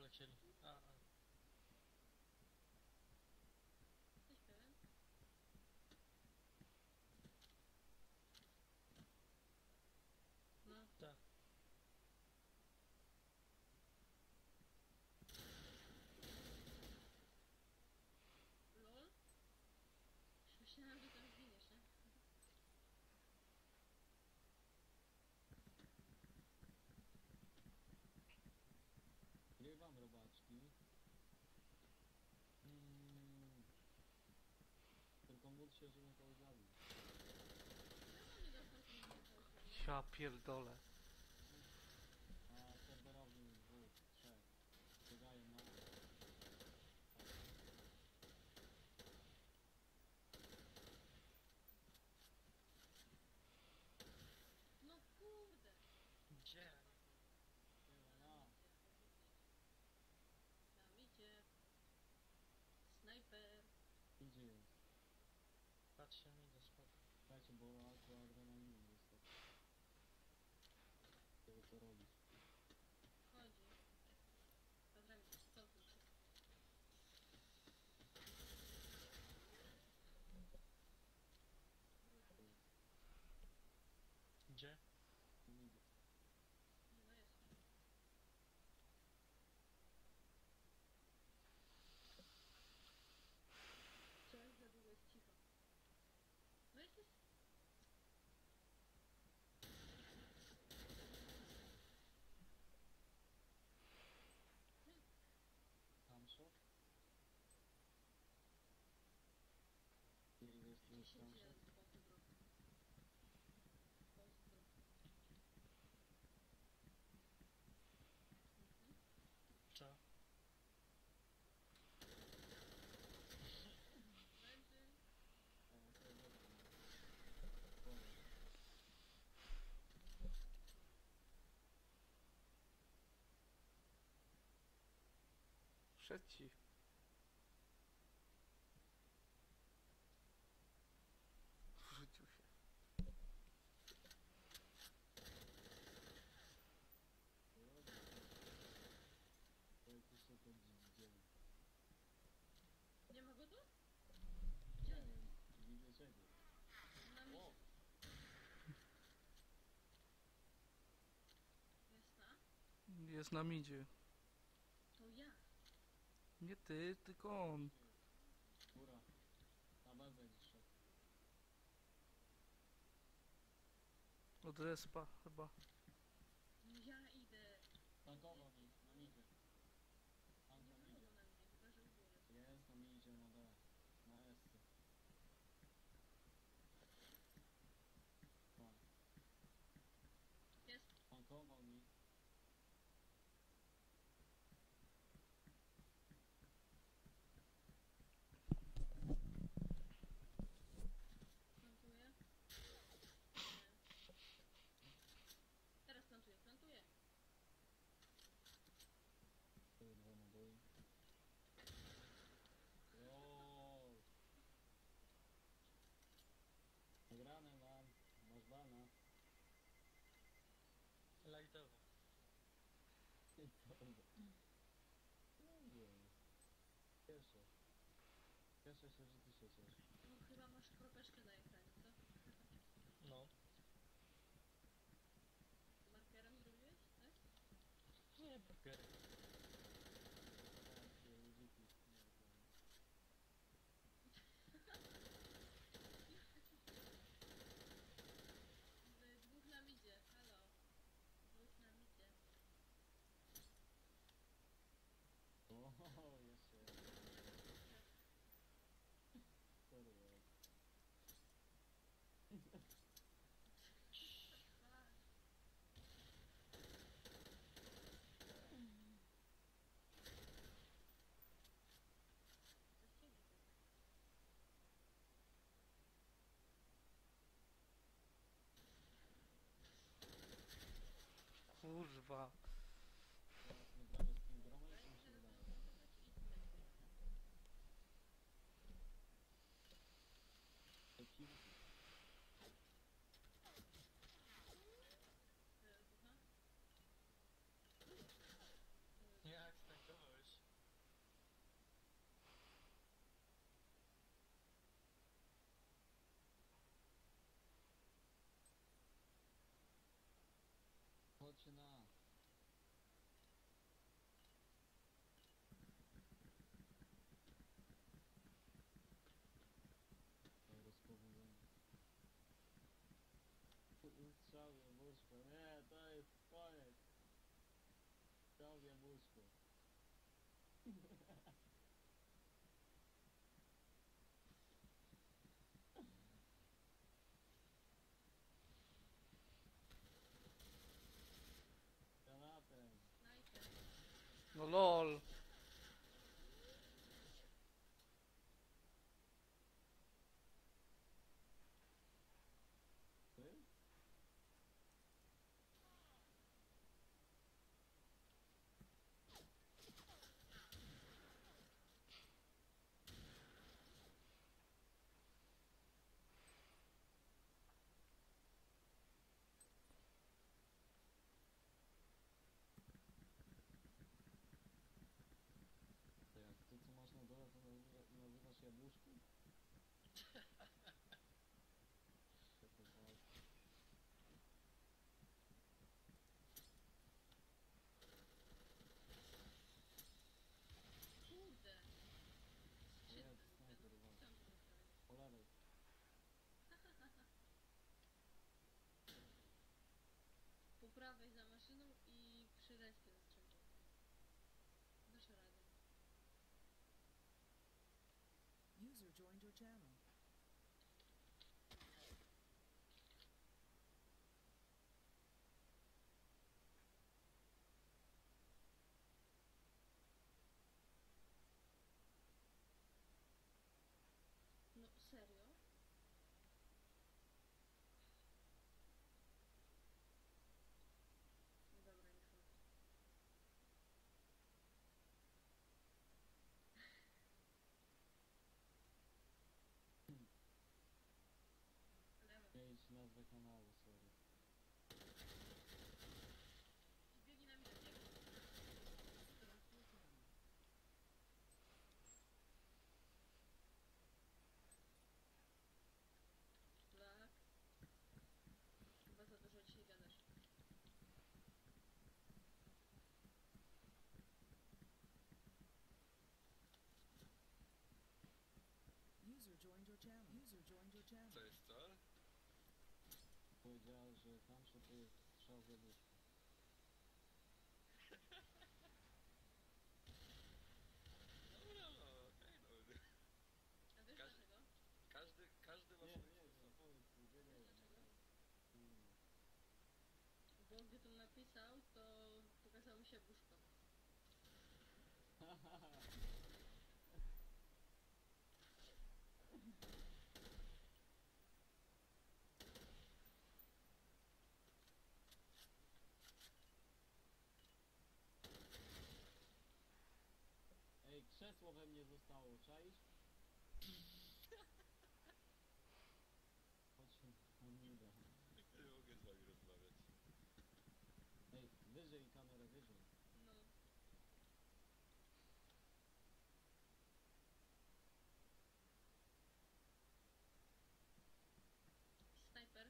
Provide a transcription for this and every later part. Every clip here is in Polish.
polecieli. Jesteś pewien? No. Tak. LOL? Już myślałem, że tam zginiesz, nie? Grywam robaczki. Tylko módl się, żebym to zabił. Czemu nie dostał się nigdy kogoś? Ja pierdolę. A serwerowi dwóch, trzech. Biegają na to. No kurde! Gdzie? Chyba na. Tam idzie. Snajper. Idzie jest. Patrzcie mi do spodu. Słuchajcie, bo akurat adrenaliny jest. Tego co robić. Chodzi. Pozdrawiam, stosuj się. Gdzie? Nie idzie. Nie no jest. Cześć, za długo jest cicho. No jesteś... Tam szok? Ile jest tu 10 tam szok? jest pozdro. Pozdro. Co? Będzie... To jest dobrze. 6. Wrzucił się. To jest jeszcze to dziś. Nie ma go tu? Nie Gdzie? wiem, widzę czego. Na mnie. O! Jest na? Jest na midzie. To ja. Nie ty, tylko on. Góra. Na bazę gdzieś szedł. Od respa chyba. No ja idę. Tankował mi, na midzie. Tank Nie na ma midzie. go na mnie, chyba że u góry. Jest, na midzie, na D. Na S. Tak. Jest. Tankował mi. Plantuję. Nie. Teraz plantuję, plantuję. Były dwa naboi. Ooo! Nagrane mam. Masz bana. Lajtowo. I co? Dobrze. Cieszę. Cieszę się, że ty się cieszysz. No chyba masz kropeczkę na ekranie, co? No. Markerem zrobiłeś, tak? Nie, papiery. Takie ludziki. Dwóch nam idzie, halo. Dwóch nam idzie. O, jeszcze. Sorry. A, coś ciebie tu. Kurwa. Teraz nie gramy z tym gromem, czy mi się Teraz wydaje? plantować i plantuję. Te piłki. Słucha? Jak stankował Ciągnie łóżko. Nie, to jest koniec. Ciągnie łóżko. Granatem. Snajper. No lol. Ty? To jak ty co masz na dole, to nazywasz jabłuszkiem? Takie walki. Kurde. Shit, Jest, snajper, uwaga. tam zostałeś. Po lewej. Po prawej za maszyną i przy respie zastrzegł. Dasz radę. User joined your channel. No serio? No dobra, nie szło. Lewo. Zmienić nazwę kanału, sorry. Biegnij na mnie, biegnij. Left your channel. Black. Chyba za dużo dzisiaj gadasz. User joined your channel. User joined your channel. Co jest co? Powiedziała, że Hamszu to jest strzał w jabłuszko. Dobra, no, okej, no. A wiesz Każdy- dlaczego? Każdy ma Nie, swój nie, nie, sposób. powiedz mi, nie, nie, Dlaczego? nie. Bo gdy to napisał, to pokazało mi się buszko. Ej, krzesło we mnie zostało, czaisz? Chodź, Hamida. Nie mogę z wami rozmawiać. Ej, wyżej kamerę, wyżej. No. Snajper.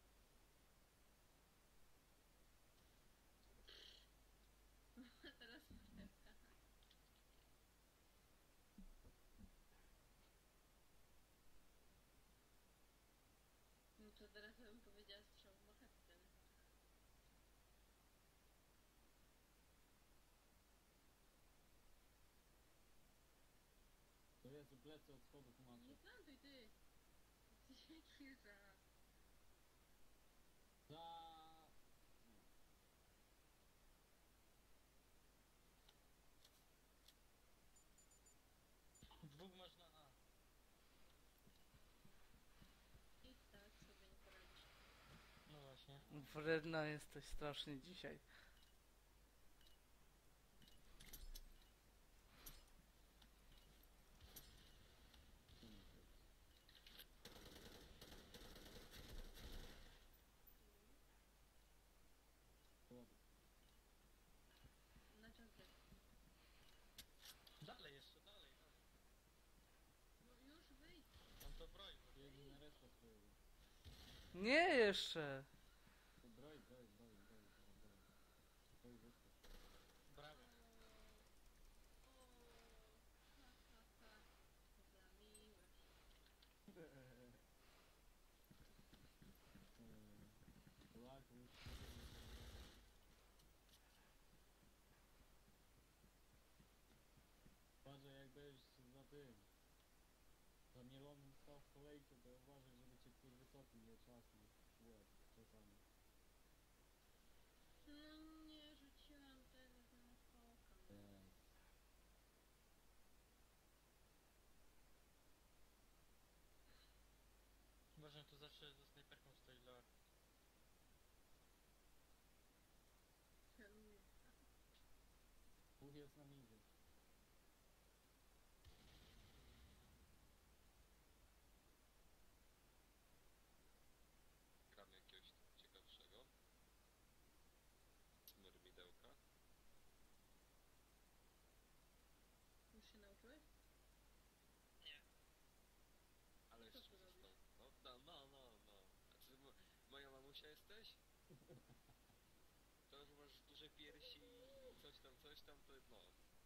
Teraz marchewka. No to teraz bym powiedziała strzał w marchewkę, nie? To jest plecy od schodów macie. Nie plantuj ty! Ty się kilka. Za... Dwóch masz na A. I tak sobie nie poradzisz. No właśnie. Wredna jesteś strasznie dzisiaj. Na ciągle. Dalej jeszcze, dalej. No już wyjdź. Tam to broń. Biegnij na respa swojego. Nie jeszcze. To broj, broj, broj, broj, broj, broj. Broj wyskocz. Brawo. O, ha, ha, ha. Za miłość. Lak nie lądem stał w kolejce, to uważaj, żeby cię ktoś wysoki nie czasnął w łeb czasami. No nie rzuciłam tego samochoka. No. Yes. Uważam, tu zawsze ze snajperką stoi lore. Celuję. Dwóch jest na midzie. Gram jakiegoś ciekawszego. Myrmidełka. Już się nauczyłeś? Ale Co jeszcze ty został. robisz? No. A ty moja mamusia jesteś? To, że masz duże piersi i coś tam, to no.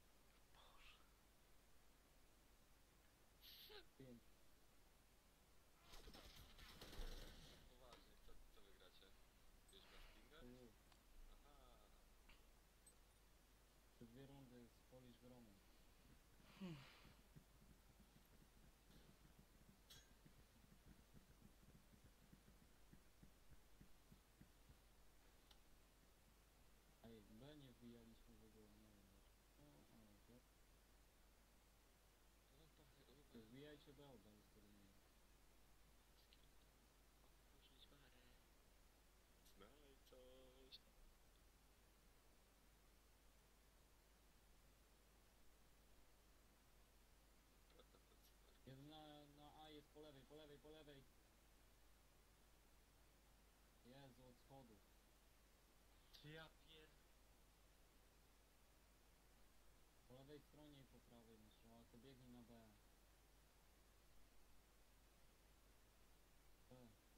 Pięć. Poważnie, co wy gracie? Wiedźma Stinga? Aha. Te 2 rundy z PolishGromem. Ej, B nie wbijaliśmy w ogóle, nie wiem dlaczego. O, okej. To wbijajcie B, bo jest turniej. Otworzyć barę. Znajdź coś. Jest na A, jest po lewej, po lewej, po lewej. Jezu, od schodów. Ja pier... Po lewej stronie i po prawej masz, a to biegnij na B. B.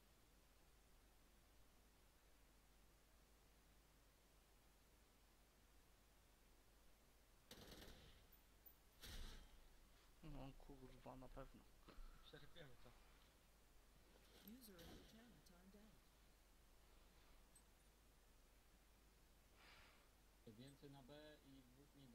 No kurwa, na pewno. Przerwiemy to. User in your channel timed out. Więcej na B i 2 mida.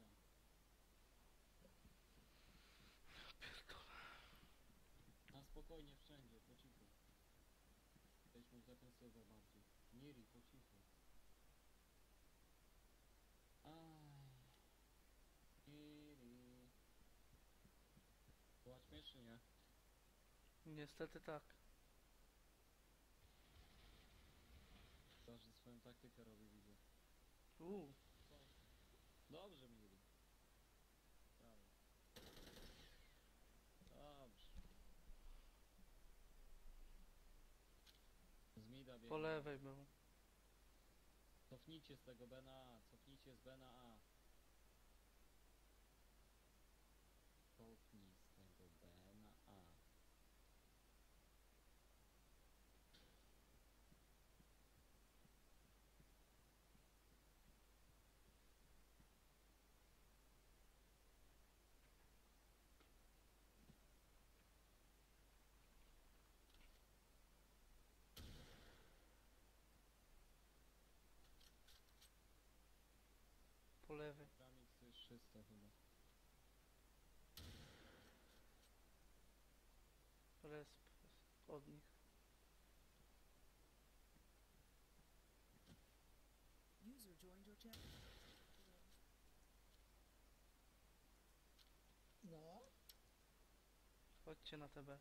Na spokojnie wszędzie, po cichu. Jesteśmy w defensywę bardziej. Miri, po cichu. Aj. Miri. Była śmiesznie, nie? Niestety tak. Każdy swoją taktykę robi, widzę. Dobrze, Miri. Brawo. Dobrze. Z mida biegnie. Po lewej był. Cofnijcie z tego B na A, cofnijcie z B na A. Cofnij z tego B na A. Po lewej. Kramik to jest 300 chyba. Resp od nich. User joined your channel. Chodźcie na TB.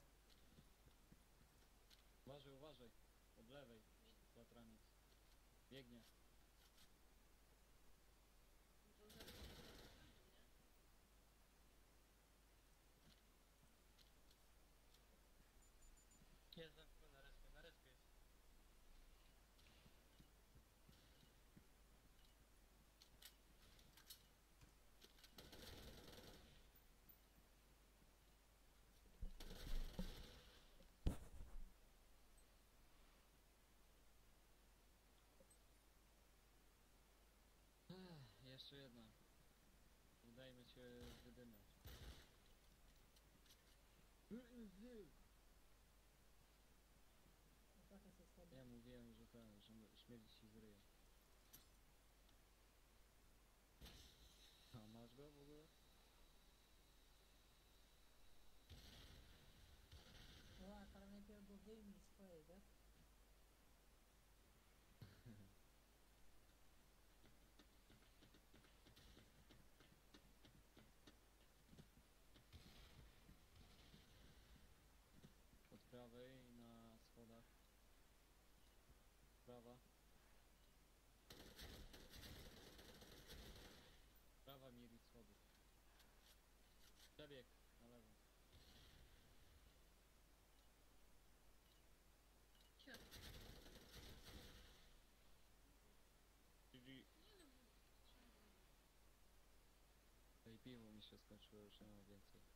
Uważaj, uważaj. Od lewej. Kłatramic. Biegnie. To zaraz nie? Jest zamknięty na respie jest. Jeszcze jedna. Udajmy się wydymać. Ja mówiłem, że ten, że śmierdzi ci z ryja. A masz go w ogóle? dymi swojej, tak? Od prawej na schodach. Prawa. Prawa mieli schody. Przebieg na lewo. Ciot. GG. Nie no, bo... Ej, piwo mi się skończyło, już nie mam więcej.